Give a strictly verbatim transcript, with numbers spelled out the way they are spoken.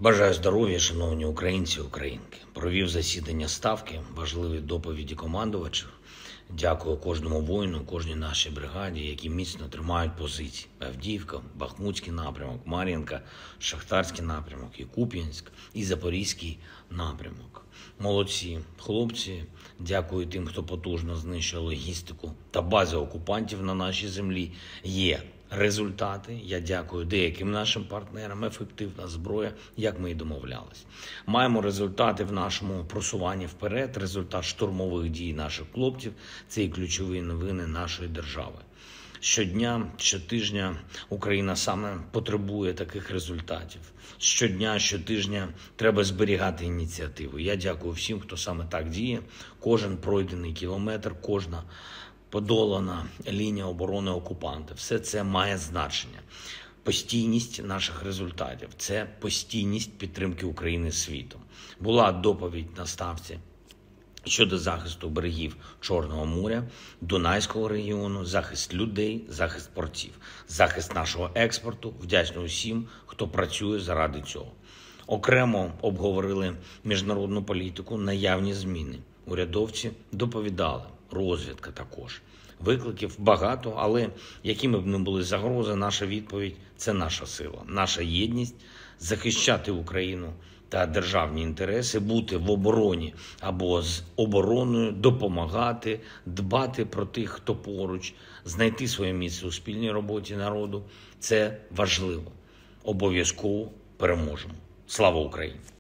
Бажаю здоров'я, шановні українці і українки. Провів засідання Ставки, важливі доповіді командувачів. Дякую кожному воїну, кожній нашій бригаді, які міцно тримають позиції. Авдіївка, Бахмутський напрямок, Мар'їнка, Шахтарський напрямок, і Куп'янськ, і Запорізький напрямок. Молодці хлопці, дякую тим, хто потужно знищує логістику та бази окупантів на нашій землі. Є результати. Я дякую деяким нашим партнерам. Ефективна зброя, як ми і домовлялись. Маємо результати в нашому просуванні вперед. Результат штурмових дій наших хлопців – це і ключові новини нашої держави. Щодня, щотижня Україна саме потребує таких результатів. Щодня, щотижня треба зберігати ініціативу. Я дякую всім, хто саме так діє. Кожен пройдений кілометр, кожна подолана лінія оборони окупанта. Все це має значення. Постійність наших результатів – це постійність підтримки України світом. Була доповідь на Ставці щодо захисту берегів Чорного моря, Дунайського регіону, захист людей, захист портів, захист нашого експорту. Вдячний усім, хто працює заради цього. Окремо обговорили міжнародну політику, наявні зміни. Урядовці доповідали, розвідка також. Викликів багато, але якими б не були загрози, наша відповідь – це наша сила, наша єдність – захищати Україну та державні інтереси, бути в обороні або з обороною, допомагати, дбати про тих, хто поруч, знайти своє місце у спільній роботі народу – це важливо. Обов'язково переможемо. Слава Україні!